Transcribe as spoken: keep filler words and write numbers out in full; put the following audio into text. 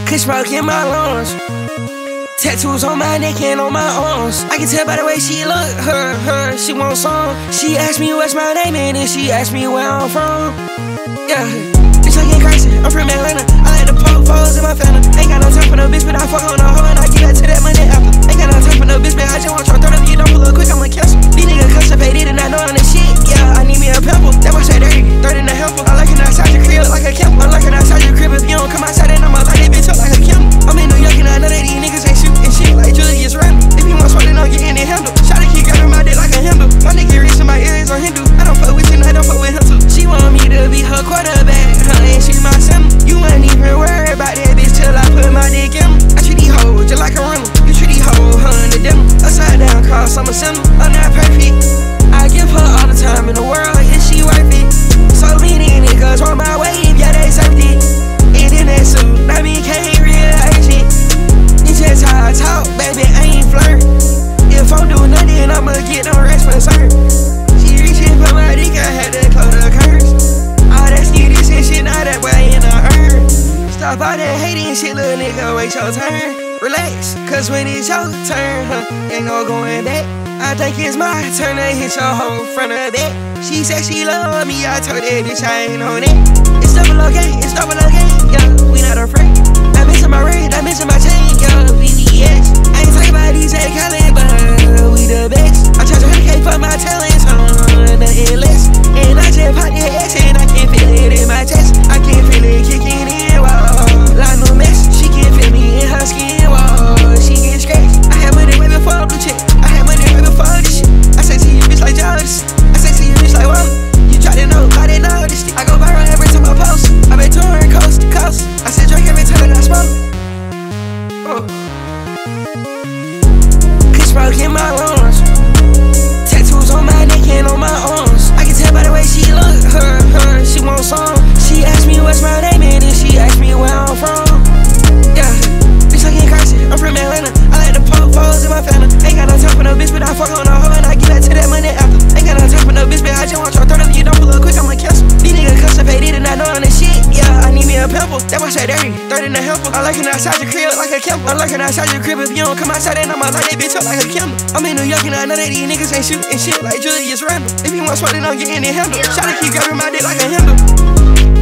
Kush smoke in my lungs. Tattoos on my neck and on my arms. I can tell by the way she look, her, her, she want some. She asked me what's my name and then she asked me where I'm from. Yeah, bitch I get crazy, I'm from Atlanta. I like to poke foes in my family. Ain't got no time for no bitch, but I fuck on a hoe and I get back to that money after. Ain't got no time for no bitch, but I just want your throat up. You don't pull up quick, I'ma cancel. These niggas constipated and I know I'm the shit. Yeah, I need me a pimple. That boy say dirty, third in the helper. I like it outside your crib like a camp. I like it outside your crib if you don't come outside and I'ma light that bitch up like a camp. I'm in New York and I know that these niggas ain't shooting shit like Julius Randle. If you want sweat, then I'm getting it handle. Shot to keep grabbing my dick like a handle. My nigga rich and my ears on Hindu. I don't fuck with you, I don't fuck with him too. She want me to be her quarterback, huh, and she my son. You ain't even worry about that bitch till I put my dick in. I treat these hoes just like a rental. You treat these hoes, huh, in the demo. Upside down cross, I'm a symbol. I'm not perfect. I give her all the time in the world, is she worth it? So many niggas on my wave, yeah, they served it. And in that suit, I became real agent. It's just how I talk, baby, I ain't flirt. If I'm doing nothing, I'ma get no rest for certain. She reaching for my dick, I had to close the curse. All that skinny shit, shit, now that way in the urn. Stop all that hating shit, little nigga, wait your turn. Relax, cause when it's your turn, huh, ain't no going back. I think it's my turn to hit your hoe front of that. She said she love me, I told that bitch I ain't on it. It's double okay, it's double okay, yeah, we not afraid. I missing my ring, I missing my chain, yeah, V V S. I ain't talking about D J Khaled, but we the best. I charge a hundred K for my talents, huh, nothing less. And I just pop that ass and I can feel it in my chest. I can feel it kicking in, whoa, like no mess. She can feel me in her skin, whoa, she get scratched. I had money way before blue check, I had money way before this shit. I say to you bitch like Jonas, I say to you bitch like whoa. You try to know, I didn't know this shit. I go viral every time I post. I been touring coast to coast. I said drink every time I smoke. Oh. Kush smoke in my lungs. Tattoos on my neck and on my arms. I can tell by the way she look, her, her, she want some. She asked me what's my name and then she asked me where I'm from. Yeah, bitch I get crazy, I'm from Atlanta. I like to poke foes in my family. Ain't got no time for no bitch, but I fuck on a hoe and I get back to that money after. Ain't got no time for no bitch, but I just want your throat up. You don't pull up quick, I'ma cancel. These niggas constipated and I know I'm the shit. Yeah, I need me a pimple. That boy say dirty, third in the helper. I like it outside your crib like a camp. I like it outside your crib if you don't come outside and I'ma light that bitch up like a camera. I'm in New York and I know that these niggas ain't shooting shit like Julius Randle. If you want sweat, then I'm getting it handle. Shot to keep grabbing my dick like a handle.